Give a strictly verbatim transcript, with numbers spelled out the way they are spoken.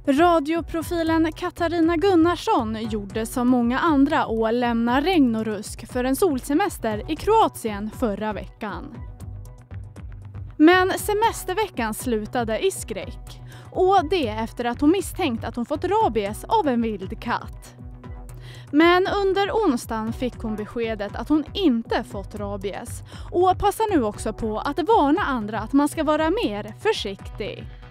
Radioprofilen Katarina Gunnarsson gjorde som många andra och lämna regn och rusk för en solsemester i Kroatien förra veckan. Men semesterveckan slutade i skräck. Och det efter att hon misstänkt att hon fått rabies av en vild katt. Men under onsdagen fick hon beskedet att hon inte fått rabies. Och passar nu också på att varna andra att man ska vara mer försiktig.